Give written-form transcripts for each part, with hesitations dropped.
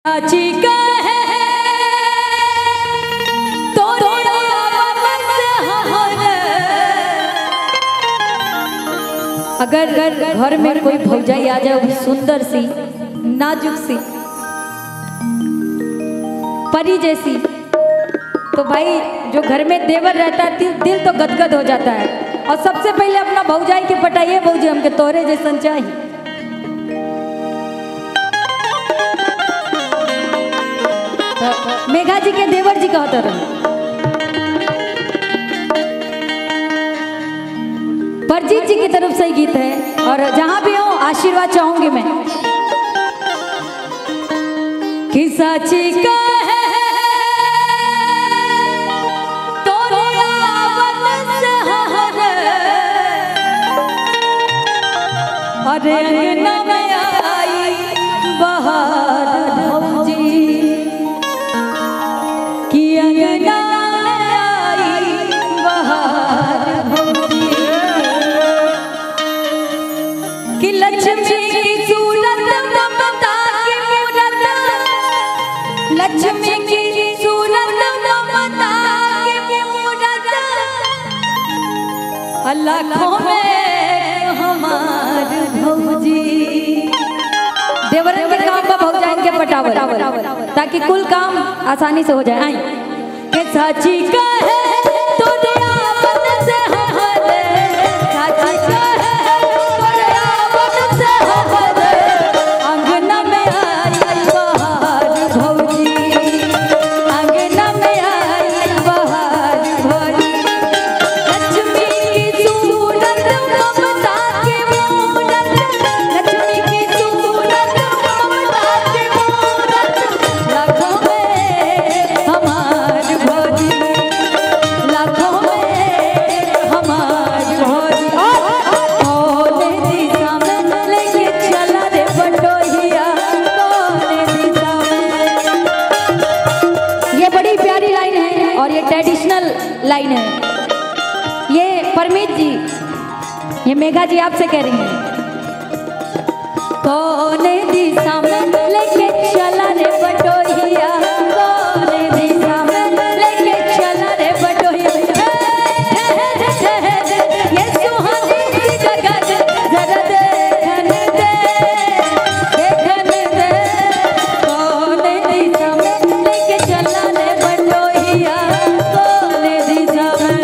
अगर घर में कोई भौजाई आ जाए सुंदर सी नाजुक सी परी जैसी, तो भाई जो घर में देवर रहता है दिल तो गदगद हो जाता है। और सबसे पहले अपना भौजाई के पटाइए, भौजी हमके तोरे जैसन चाहिए। तो मेघा जी के देवर जी कहते रहे, परजीत जी की तरफ से गीत है और जहां भी हो आशीर्वाद चाहूंगी मैं कि साची का अरे अंगना में आई बहार भौजी कि अंगना में आई बहार भौजी कि लक्ष्मी की सूरत ममता की मूरत, लक्ष्मी की सूरत ममता की मूरत लाखों में देवर के काम पर भौजाइन के पटावल ताकि कुल काम आसानी से हो जाए। आई के साची का है तो दिया बन से हमारे, साची का है तो दिया बन से हमारे, अंगना में आई बहार भौजी, अंगना में आई बहार भौजी, लक्ष्मी की सूरत ममता की मूरत, लक्ष्मी की सूरत ममता की मूरत लाखों में हमार भौजी, लाखों में हमार भौजी। कौने दिशा में लेके चला रे बटोहिया, कौने दिशा में। ये बड़ी प्यारी लाइन है और ये ट्रेडिशनल लाइन है। ये परमीत जी, ये मेघा जी आपसे कह रही हैं। कौने दिशा में लेके चला रे बटोहिया, कौने दिशा में लेके चला रे बटोहिया, ये सुहानी सी गगन जरा देखन दे, देखन दे, कौने दिशा में लेके चला रे बटोहिया, कौने दिशा में।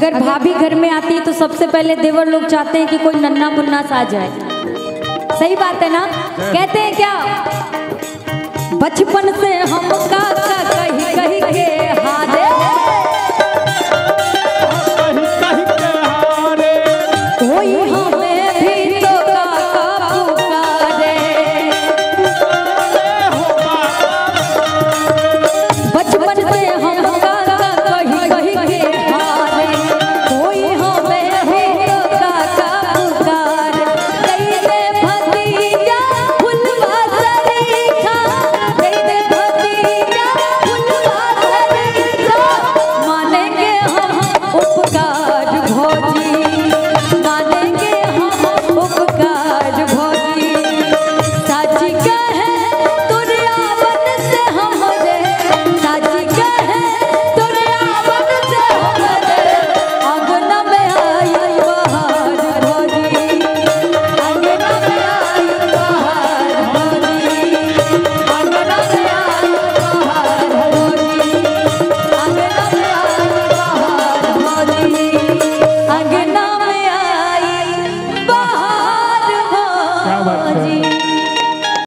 अगर भाभी घर में आती है तो सबसे पहले देवर लोग चाहते हैं कि कोई नन्ना मुन्ना सा जाए। सही बात है ना? कहते हैं क्या, बचपन से हम कही कही के हारे, कोई हमें भी तो काका पुकारे। बचपन से हम कही कही के हारे, कोई हमें भी तो काका पुकारे। कई दे भतीजा फुलवा सरीखा, कई दे भतीजा फुलवा सरीखा, मानेंगे हम उपकार भौजी, मानेंगे हम उपकार भौजी। साची कहे दुनियावन से हमरे, साची कहे दुनियावन से हमरे, अंगना में आई बहार भौजी, अंगना में आई बहार भौजी, अंगना में आई बहार भौजी, अंगना में आई बहार भौजी, अंगना में आई बहार भौजी।